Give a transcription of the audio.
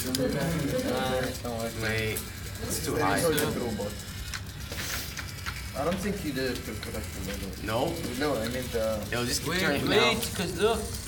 Wait, it's too high. I don't think he did it correctly. No? No, I mean the... Yo, just keep Wait, turning now. because look.